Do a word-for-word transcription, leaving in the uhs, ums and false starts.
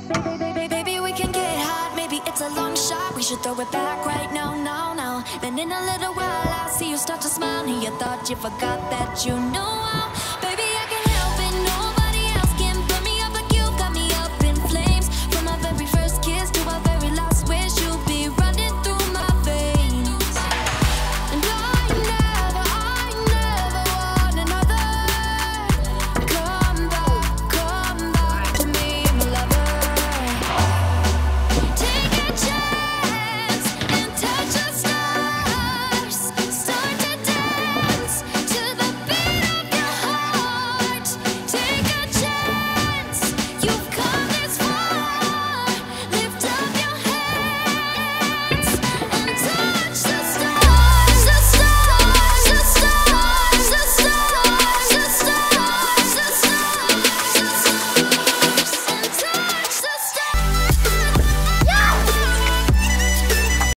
Baby, we can get hot, maybe it's a long shot. We should throw it back right now, now, now. Then in a little while I'll see you start to smile. And you thought you forgot that you knew how